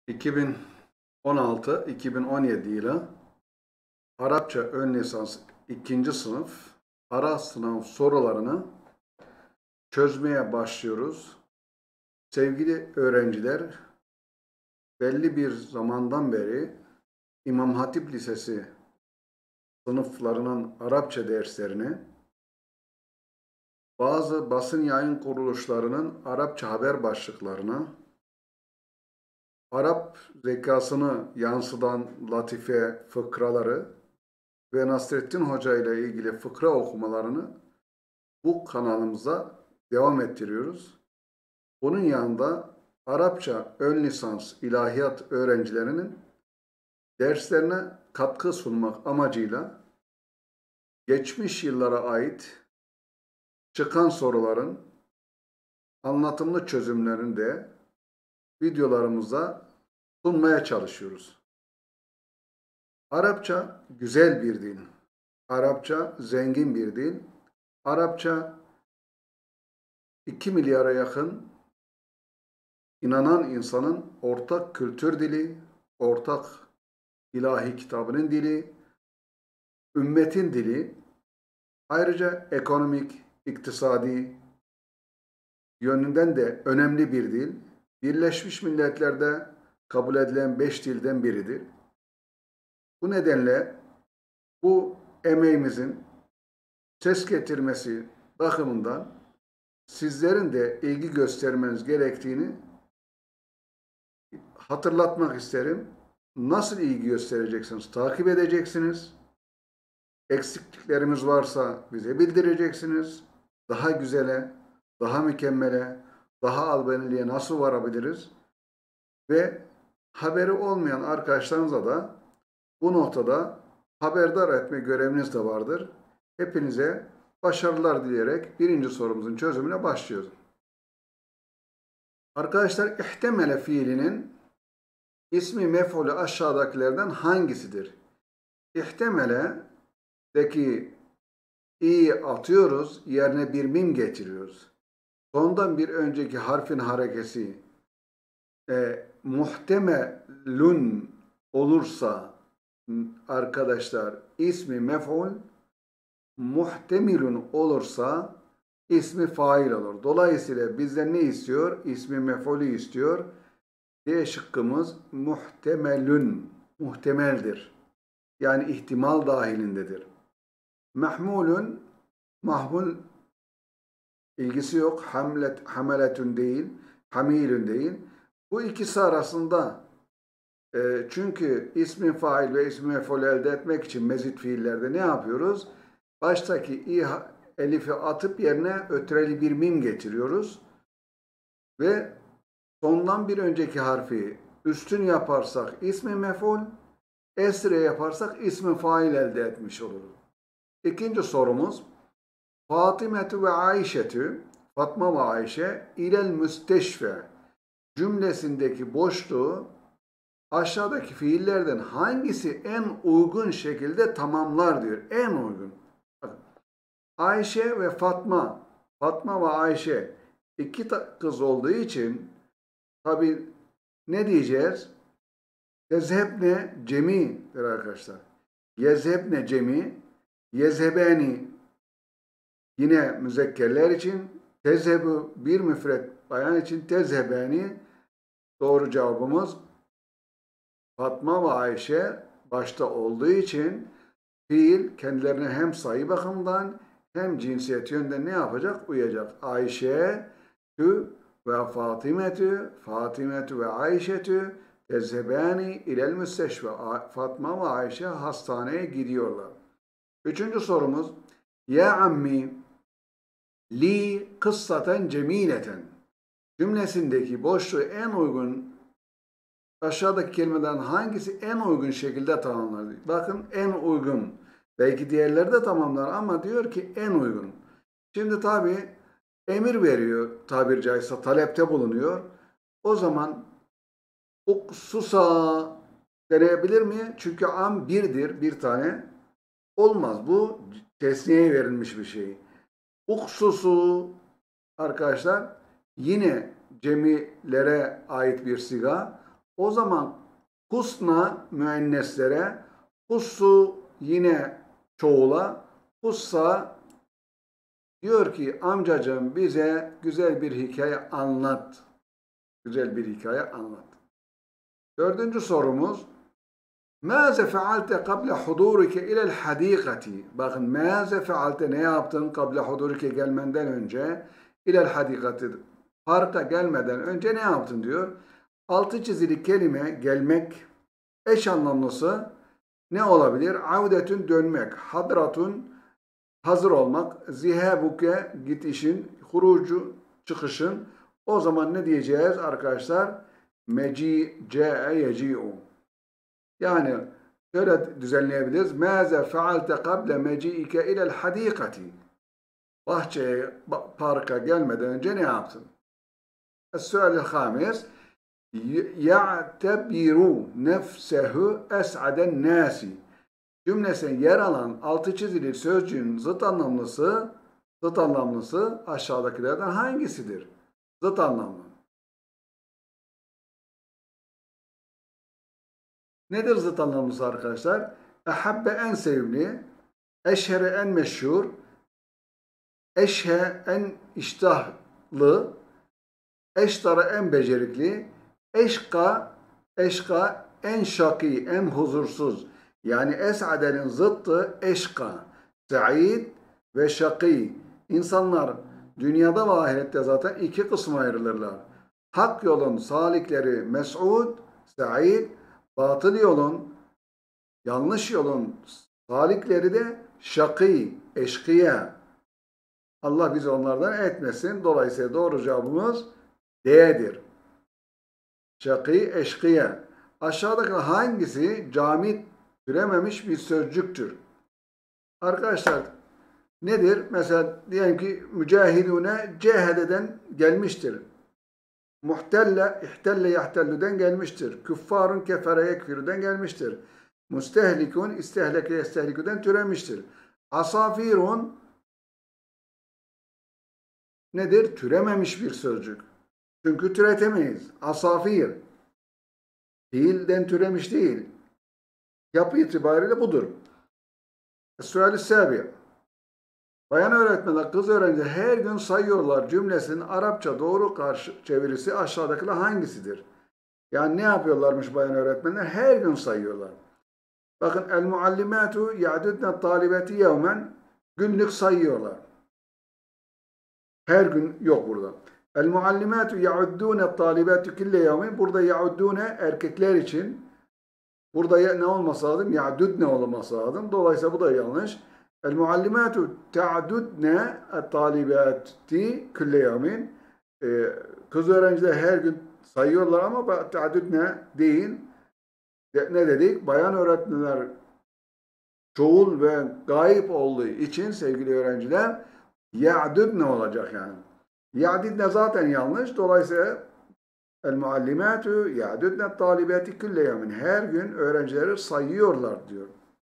2016-2017 yılı Arapça ön lisans 2. sınıf ara sınav sorularını çözmeye başlıyoruz. Sevgili öğrenciler, belli bir zamandan beri İmam Hatip Lisesi sınıflarının Arapça derslerini, bazı basın yayın kuruluşlarının Arapça haber başlıklarını, Arap zekasını yansıtan latife fıkraları ve Nasrettin Hoca ile ilgili fıkra okumalarını bu kanalımıza devam ettiriyoruz. Bunun yanında Arapça ön lisans ilahiyat öğrencilerinin derslerine katkı sunmak amacıyla geçmiş yıllara ait çıkan soruların anlatımlı çözümlerini de videolarımıza sunmaya çalışıyoruz. Arapça güzel bir dil. Arapça zengin bir dil. Arapça 2 milyara yakın inanan insanın ortak kültür dili, ortak ilahi kitabının dili, ümmetin dili. Ayrıca ekonomik, iktisadi yönünden de önemli bir dil. Birleşmiş Milletler'de kabul edilen 5 dilden biridir. Bu nedenle bu emeğimizin ses getirmesi bakımından sizlerin de ilgi göstermeniz gerektiğini hatırlatmak isterim. Nasıl ilgi göstereceksiniz? Takip edeceksiniz. Eksikliklerimiz varsa bize bildireceksiniz. Daha güzele, daha mükemmele, daha albeniliğe nasıl varabiliriz? Ve haberi olmayan arkadaşlarınıza da bu noktada haberdar etme göreviniz de vardır. Hepinize başarılar dileyerek birinci sorumuzun çözümüne başlıyoruz. Arkadaşlar, ihtemele fiilinin ismi mef'ulü aşağıdakilerden hangisidir? İhtemeledeki i'yi atıyoruz, yerine bir mim getiriyoruz. Sondan bir önceki harfin harekesi muhtemelun olursa arkadaşlar ismi mef'ul, muhtemilun olursa ismi fail olur. Dolayısıyla bizden ne istiyor? İsmi mef'ulü istiyor. D şıkkımız muhtemelun, muhtemeldir. Yani ihtimal dahilindedir. Mahmulun, mahmul ilgisi yok. Hameletun değil, hamilun değil. Bu ikisi arasında çünkü ismi fail ve ismi mef'ul elde etmek için mezit fiillerde ne yapıyoruz? Baştaki elifi atıp yerine ötreli bir mim getiriyoruz. Ve sondan bir önceki harfi üstün yaparsak ismi mef'ul, esre yaparsak ismi fail elde etmiş oluruz. İkinci sorumuz, Fatimetu ve Ayşetü, Fatma ve Ayşe ilel müsteşfe cümlesindeki boşluğu aşağıdaki fiillerden hangisi en uygun şekilde tamamlar diyor. En uygun. Ayşe ve Fatma, Fatma ve Ayşe iki kız olduğu için tabi ne diyeceğiz? Yezhebne cemi'dir arkadaşlar. Yezhebne cemi, yezhebeni yine müzekkerler için, tezhebu bir müfret bayan için, tezhebeni doğru cevabımız Fatma ve Ayşe başta olduğu için fiil kendilerine hem sayı bakımından hem cinsiyet yönden ne yapacak? Uyacak. Ayşe tü ve Fatimetü ve Ayşetü tezhebani ilel müsteşfe. Fatma ve Ayşe hastaneye gidiyorlar. Üçüncü sorumuz, ya ammi li kıssaten cemileten cümlesindeki boşluğu en uygun aşağıdaki kelimeden hangisi en uygun şekilde tamamlar? Bakın, en uygun. Belki diğerleri de tamamlar ama diyor ki en uygun. Şimdi tabi emir veriyor, tabiri caizse talepte bulunuyor. O zaman uksusa deneyebilir mi? Çünkü am birdir, bir tane. Olmaz. Bu tesniyeye verilmiş bir şey. Uksusu arkadaşlar yine cemilere ait bir siga. O zaman husna müenneslere, hussu yine çoğula, hussa diyor ki amcacığım bize güzel bir hikaye anlat. Güzel bir hikaye anlat. Dördüncü sorumuz ماذا فعلت قبل حضورك إلى الحديقة? Bakın ماذا فعلت ne yaptın قبل حضورك gelmenden önce إلى الحديقة parka gelmeden önce ne yaptın diyor. Altı çizili kelime gelmek eş anlamlısı ne olabilir? Avdetün dönmek, hadratun hazır olmak, zihabuke gitişin, hurucu çıkışın. O zaman ne diyeceğiz arkadaşlar? Meci ce'e yeci'u. Yani şöyle düzenleyebiliriz. Mâze fealte kable meci'ike ilel hadikati. Bahçeye, parka gelmeden önce ne yaptın? Es-sual-i hamis. Ya'tebiru nefsehu es'aden nasi. Cümlesine yer alan altı çizili sözcüğün zıt anlamlısı aşağıdakilerden hangisidir? Zıt anlamlı. Nedir zıt anlamlısı arkadaşlar? Ehabbe en sevimli, eşhere en meşhur, eşhe en iştahlı, eştara en becerikli, eşka en şaki, en huzursuz. Yani es'adenin zıttı eşka, sa'id ve şaki. İnsanlar dünyada ve ahirette zaten iki kısma ayrılırlar. Hak yolun salikleri mes'ud, sa'id, batıl yolun, yanlış yolun salikleri de şaki, eşkıya. Allah bizi onlardan etmesin. Dolayısıyla doğru cevabımız D'dir. Şaki, eşkıya. Aşağıdaki hangisi camit türememiş bir sözcüktür? Arkadaşlar nedir? Mesela diyelim ki mücahidune cehededen gelmiştir. Muhtelle, ihtelle yahtellüden gelmiştir. Küffarun kefere yekfirüden gelmiştir. Mustehlikun istehleke yestehliküden türemiştir. Asafirun nedir? Türememiş bir sözcük. Çünkü türetemeyiz. Asafir fiilden türemiş değil. Yapı itibariyle budur. Es-sual-i sabi. Bayan öğretmenler, kız öğrenciler her gün sayıyorlar cümlesinin Arapça doğru karşı çevirisi aşağıdakiler hangisidir? Yani ne yapıyorlarmış bayan öğretmenler? Her gün sayıyorlar. Bakın el-muallimatu ya'dudne talibeti yevmen günlük sayıyorlar. Her gün yok burada. El-muallimatu ya'uddune talibeti kille yevmin. Burada ya'uddune erkekler için. Burada ne olması lazım? Ya'dudne olması lazım. Dolayısıyla bu da yanlış. El-muallimatu ta'dudne talibati kille yevmin. Kız öğrenciler her gün sayıyorlar ama ta'dudne değil. Ne dedik? Bayan öğretmenler çoğul ve gayip olduğu için sevgili öğrenciler ya'dudne olacak yani. Ya'dudne zaten yanlış. Dolayısıyla el-muallimatu ya'dudne talibati kulle yevmin. Her gün öğrencileri sayıyorlar diyor.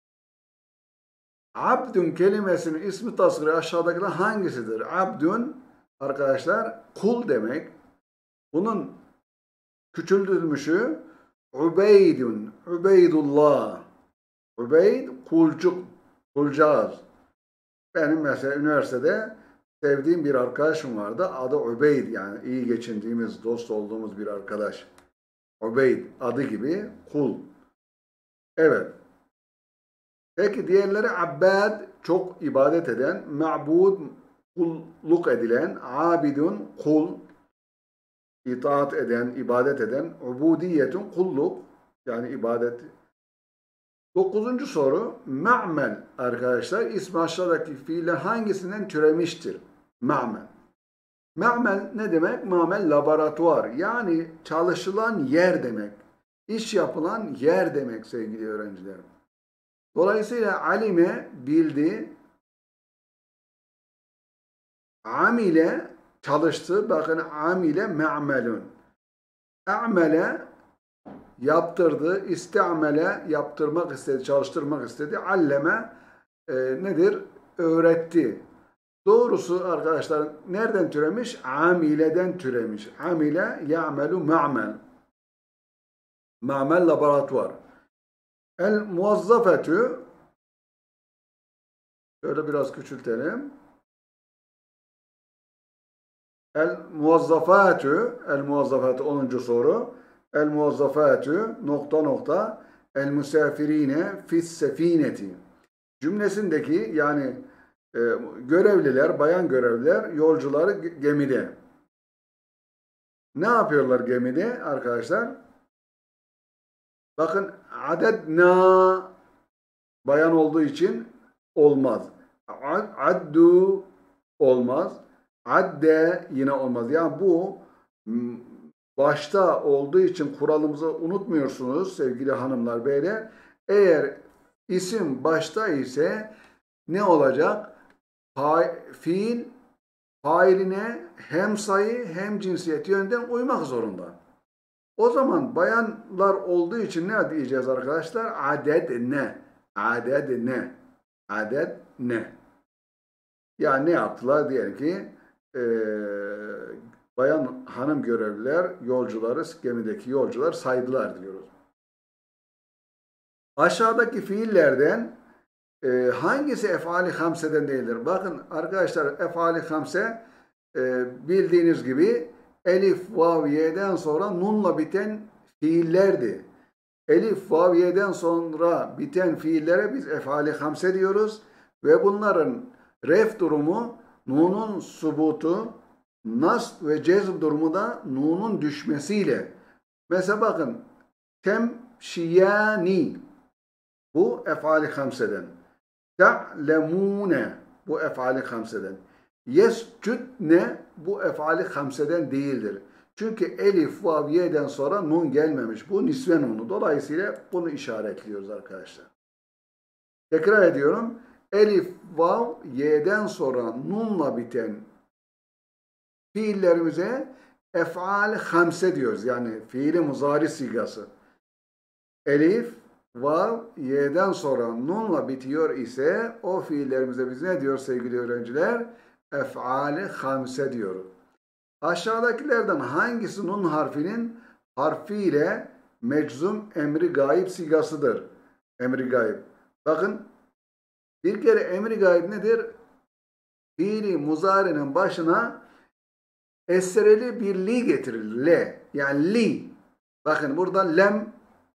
Abdun kelimesinin ismi tasgiri aşağıdakilerden hangisidir? Abdun arkadaşlar kul demek. Bunun küçültülmüşü Ubeydun, Ubeydullah. Ubeyd kulcuk, kulcağız. Benim mesela üniversitede sevdiğim bir arkadaşım vardı. Adı Ubeyd, yani iyi geçindiğimiz, dost olduğumuz bir arkadaş. Ubeyd adı gibi kul. Evet. Peki diğerleri abbad, çok ibadet eden, ma'bud, kulluk edilen, abidun, kul, itaat eden, ibadet eden, ubudiyetun, kulluk, yani ibadet. 9. soru, ma'mel arkadaşlar, ismi aşağıdaki fiiller hangisinden türemiştir? Ma'mel. Ma'mel ne demek? Ma'mel laboratuvar, yani çalışılan yer demek. İş yapılan yer demek sevgili öğrencilerim. Dolayısıyla alime bildi, amile çalıştı. Bakın amile me'melun. A'mele yaptırdı, istamele yaptırmak istedi, çalıştırmak istedi. Alleme nedir? Öğretti. Doğrusu arkadaşlar nereden türemiş? Amileden türemiş. Amile ya'melu ma'mel. Ma'mel, laboratuvar. El muvazzafetü, şöyle biraz küçültelim. El muvazzafetü 10. soru. El muvazzafetü nokta nokta el musafirine fis sefineti. Cümlesindeki yani görevliler, bayan görevliler, yolcuları gemide. Ne yapıyorlar gemide arkadaşlar? Bakın adedna bayan olduğu için olmaz. Addu olmaz. Adde yine olmaz. Yani bu başta olduğu için kuralımızı unutmuyorsunuz sevgili hanımlar, beyler. Eğer isim başta ise ne olacak? Fiil failine hem sayı hem cinsiyet yönden uymak zorunda. O zaman bayanlar olduğu için ne diyeceğiz arkadaşlar? Aded ne? Aded ne? Aded ne? Yani ne yaptılar? Diyelim ki bayan hanım görevliler yolcuları, gemideki yolcular saydılar diyoruz. Aşağıdaki fiillerden hangisi efali hamseden değildir? Bakın arkadaşlar, efali hamse bildiğiniz gibi elif, vav, ye'den sonra nunla biten fiillerdi. Elif, vav, ye'den sonra biten fiillere biz efali hamse diyoruz ve bunların ref durumu nunun subutu, nasb ve cezm durumu da nunun düşmesiyle. Mesela bakın temşiyani, bu efali hamseden. Te'lemune, bu efali hamseden. Yescudne, bu efali hamseden değildir. Çünkü elif, vav, ye'den sonra nun gelmemiş. Bu nisve nunu. Dolayısıyla bunu işaretliyoruz arkadaşlar. Tekrar ediyorum. Elif, vav, ye'den sonra nunla biten fiillerimize ef'al hamse diyoruz. Yani fiili muzari sigası. Elif, vav, ye'den sonra nunla bitiyor ise o fiillerimize biz ne diyor sevgili öğrenciler? Ef'al hamse diyoruz. Aşağıdakilerden hangisi nun harfinin harfiyle meczum emri gayb sigasıdır? Emri gayb. Bakın bir kere emri gayb nedir? Fiili muzari'nin başına esreli bir li getirilir. Le. Yani li. Bakın burada lem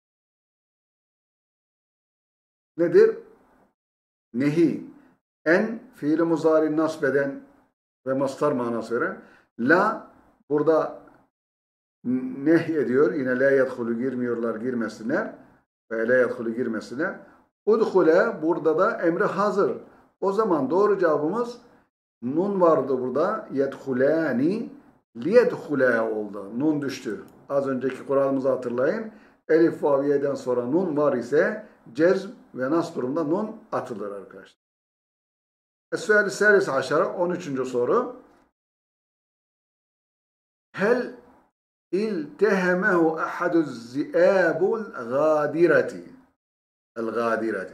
nedir? Nehi. En fiili muzari nasbeden ve mastar manası veren. La burada nehy ediyor. Yine la yedhulu, girmiyorlar, girmesinler. Ve la yedhulu, girmesinler. Udhule burada da emri hazır. O zaman doğru cevabımız nun vardı burada. Yedhulani liyedhule oldu. Nun düştü. Az önceki kuralımızı hatırlayın. Elif, vav, ye'den sonra nun var ise cezm ve nas durumda nun atılır arkadaşlar. Es-sual seris aşara 13. soru. Hel iltehemehu ahadu zi'abul gadireti. El gadireti.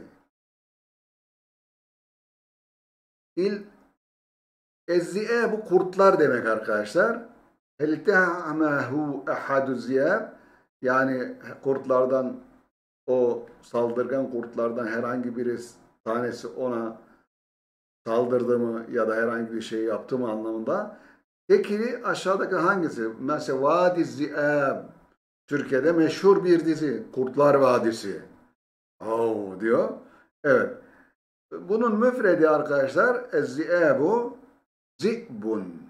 Ez-zi'abu kurtlar demek arkadaşlar. Hel iltehemehu ahadu zi'ab, yani kurtlardan, o saldırgan kurtlardan herhangi bir tanesi ona saldırdı mı ya da herhangi bir şey yaptı mı anlamında. Peki aşağıdaki hangisi? Mesela Vadi Zi'ab. Türkiye'de meşhur bir dizi. Kurtlar Vadisi. Oh diyor. Evet. Bunun müfredi arkadaşlar Ez-zi'abu zi'bun.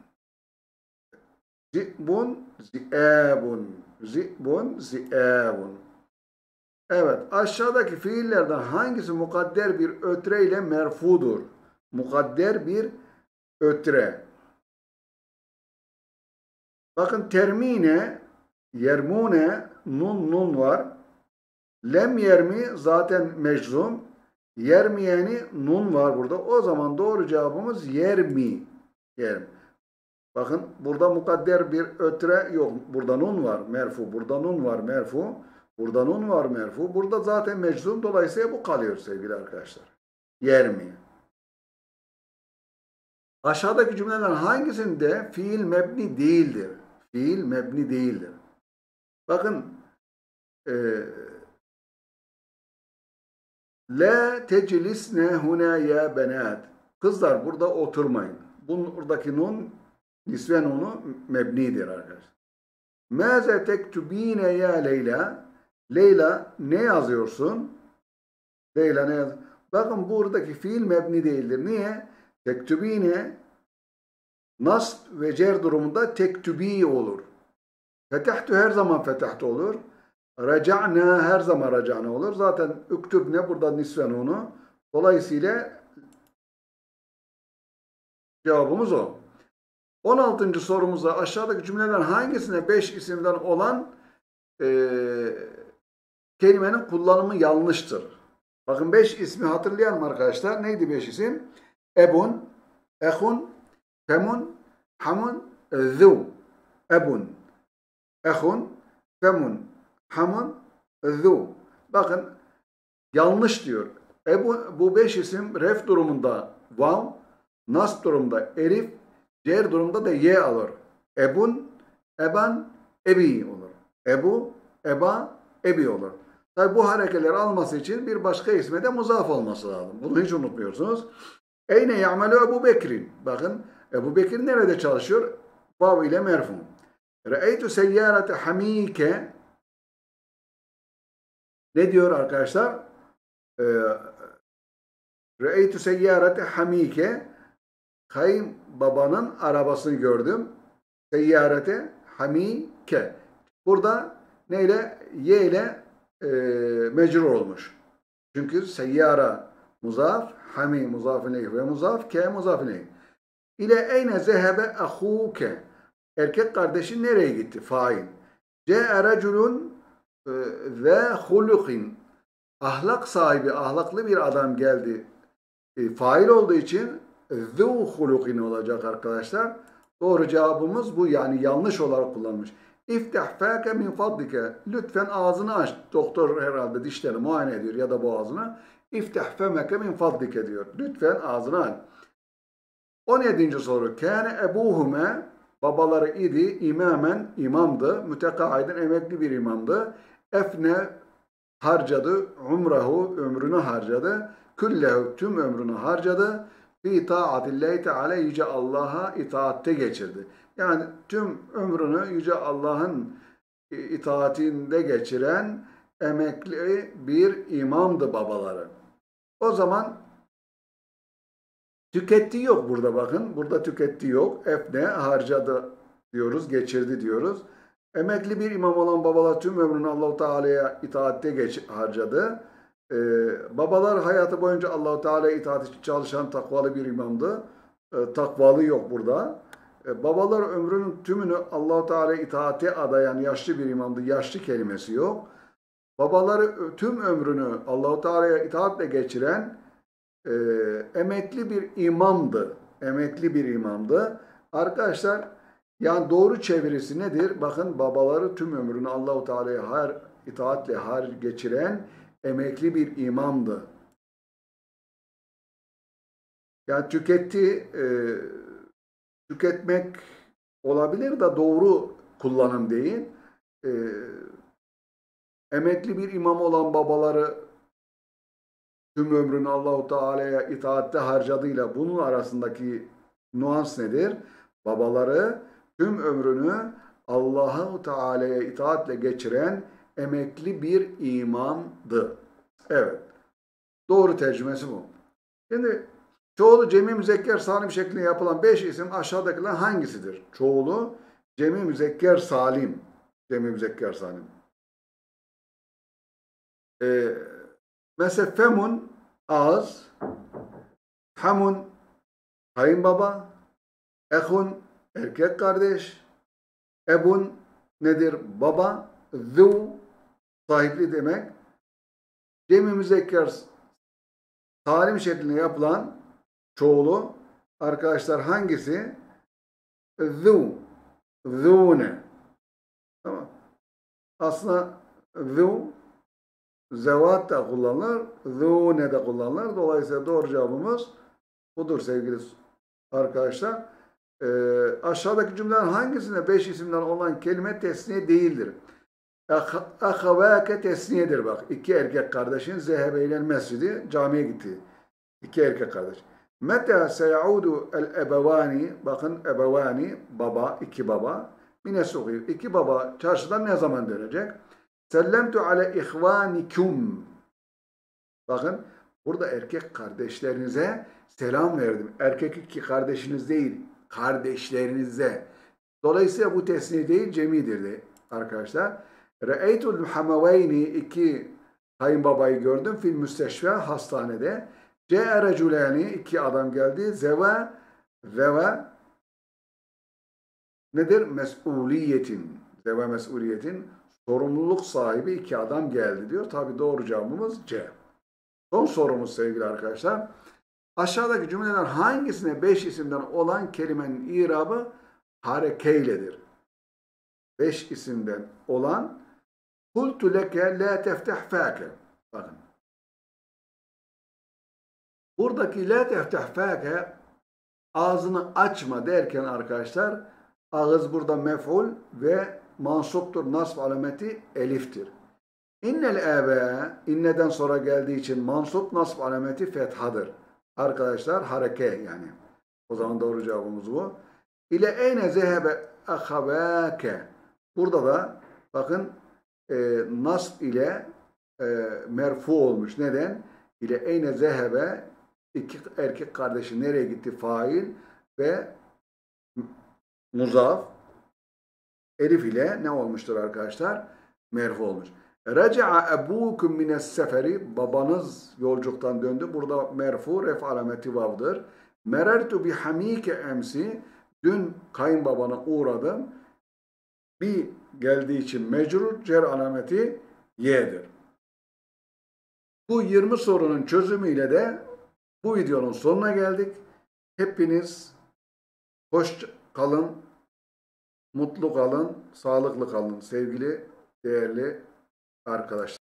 Zi'bun zi'abun. Zi'bun zi'abun. Evet. Aşağıdaki fiillerden hangisi mukadder bir ötre ile merfudur? Mukadder bir ötre. Bakın termine, yermune, nun var. Lem yermi zaten meczum. Yermiyeni nun var burada. O zaman doğru cevabımız yermi. Yermi. Bakın burada mukadder bir ötre yok. Burada nun var merfu. Burada nun var merfu. Burada nun var merfu. Burada zaten meczum. Dolayısıyla bu kalıyor sevgili arkadaşlar. Yermi. Aşağıdaki cümlelerin hangisinde fiil mebni değildir? Fiil mebni değildir. Bakın La teclisne huna ya benat. Kızlar burada oturmayın. Buradaki nun nisve nunu mebnidir arkadaşlar. Maze tektubine ya Leyla. Leyla ne yazıyorsun? Leyla ne yaz? Bakın buradaki fiil mebni değildir. Niye? Tektubine nasb ve cer durumunda tektubi olur. Fetahtu her zaman fetahtu olur. Raca'na her zaman raca'na olur. Zaten üktübne burada nisven onu. Dolayısıyla cevabımız o. 16. sorumuzda aşağıdaki cümlelerin hangisine 5 isimden olan kelimenin kullanımı yanlıştır? Bakın 5 ismi hatırlayalım arkadaşlar. Neydi 5 isim? Ebun, ehun, femun, hamun, zu. Ebun, ehun, femun, hamun, zu. Bakın yanlış diyor. Bu 5 isim ref durumunda vav, nas durumunda elif, cer durumunda da ye alır. Ebun, eban, ebi olur. Ebu, eba, ebi olur. Tabi bu hareketleri alması için bir başka isme de muzaf olması lazım. Bunu hiç unutmuyorsunuz. Eyne ya'melu Ebu Bekir'in. Bakın Ebu Bekir nerede çalışıyor? Vav ile merfun. Re'eytu seyyarete hamike. Ne diyor arkadaşlar? Re'eytu seyyarete hamike. Kayınbabanın arabasını gördüm. Seyyarete hamike. Burada neyle? Y ile mecrur olmuş. Çünkü seyyara muzaf, hami muzaf ileyh ve muzaf, ke muzaf ileyh. İle eyne zehebe ahuke. Erkek kardeşin nereye gitti? Fail. Ce'e reculun ve hulukin. Ahlak sahibi, ahlaklı bir adam geldi. Fail olduğu için zu hulukin olacak arkadaşlar. Doğru cevabımız bu. Yani yanlış olarak kullanmış. İftah fâke min fadlike. Lütfen ağzını aç. Doktor herhalde dişleri muayene ediyor ya da boğazını. İftah femeke min fadlike diyor. Lütfen ağzını aç. 17. soru. Kâne ebuhume. Babaları idi. İmamen imamdı. Mütekaiden emekli bir imamdı. Efne harcadı. Umrehu ömrünü harcadı. Küllehu tüm ömrünü harcadı. Fi taatillahi teala yüce Allah'a itaatte geçirdi. Yani tüm ömrünü yüce Allah'ın itaatinde geçiren emekli bir imamdı babaları. O zaman tükettiği yok burada bakın. Burada tükettiği yok. Efne harcadı diyoruz, geçirdi diyoruz. Emekli bir imam olan babalar tüm ömrünü Allah-u Teala'ya itaatte harcadı. Babalar hayatı boyunca Allah-u Teala'ya itaat için çalışan takvalı bir imamdı. Takvalı yok burada. Babalar ömrünün tümünü Allah-u Teala'ya itaate adayan yaşlı bir imamdı. Yaşlı kelimesi yok. Babaları tüm ömrünü Allah-u Teala'ya itaatle geçiren emekli bir imamdı. Emekli bir imamdı. Arkadaşlar yani doğru çevirisi nedir? Bakın babaları tüm ömrünü Allah-u Teala'ya itaatle geçiren emekli bir imamdı. Yani tüketmek olabilir de doğru kullanım değil. Emekli bir imam olan babaları tüm ömrünü Allah-u Teala'ya itaatte harcadığıyla bunun arasındaki nuans nedir? Babaları tüm ömrünü Allah-u Teala'ya itaatle geçiren emekli bir imamdı. Evet. Doğru tercümesi bu. Şimdi çoğulu cemi müzekker salim şeklinde yapılan 5 isim aşağıdakiler hangisidir? Çoğulu cemi müzekker salim. Cemi müzekker salim. Mesela femun ağız, hamun kayınbaba, ehun erkek kardeş, ebun nedir? Baba, zu sahipli demek. Cemi müzekker salim şeklinde yapılan çoğulu arkadaşlar hangisi? Zu, zune. Tamam. Aslında zu zevat da kullanılır, zune de kullanılır. Dolayısıyla doğru cevabımız budur sevgili arkadaşlar. Aşağıdaki cümlelerin hangisinde 5 isimden olan kelime tesniye değildir? Ahavâke tesniyedir bak. İki erkek kardeşin zehebe ile mescidi, camiye gitti. İki erkek kardeş. Meta seyaudu el ebevani, bakın ebevani, baba, iki baba. Mine suğir. İki baba çarşıdan ne zaman dönecek? Sellemtu ale ihvanikum. Bakın burada erkek kardeşlerinize selam verdim. Erkek iki kardeşiniz değil, kardeşlerinize. Dolayısıyla bu tesniye değil, cemidir de arkadaşlar. Re'eytul hamaveyni, iki kayınbabayı gördüm fil müsteşfa, hastanede. Ce'e reculani, iki adam geldi. Zeva nedir? Mes'uliyetin. Zeva mes'uliyetin, sorumluluk sahibi iki adam geldi diyor. Tabi doğru cevabımız C. Son sorumuz sevgili arkadaşlar. Aşağıdaki cümleler hangisine 5 isimden olan kelimenin irabı harekeyledir? 5 isimden olan kultu leke la teftah fâke. Bakın. Buradaki la teftah fâke, ağzını açma derken arkadaşlar, ağız burada mef'ul ve mansuptur. Nasb alameti eliftir. İnnel âbe, inneden sonra geldiği için mansup, nasb alameti fethadır. Arkadaşlar hareke yani. O zaman doğru cevabımız bu. İle eyne zehebe ahavâke. Burada da bakın nasb ile merfu olmuş. Neden? İle eyne zehebe, iki erkek kardeşi nereye gitti? Fail ve muzaf elif ile ne olmuştur arkadaşlar? Merfu olmuş. Raca'a ebukum mines seferi, babanız yolculuktan döndü. Burada merfu, ref alameti vav'dır. Merertu bi hamike emsi, dün kayınbabana uğradım. Bir geldiği için mecrur, cer alameti y'dir. Bu 20 sorunun çözümüyle de bu videonun sonuna geldik. Hepiniz hoş kalın, mutlu kalın, sağlıklı kalın sevgili, değerli arkadaşlar.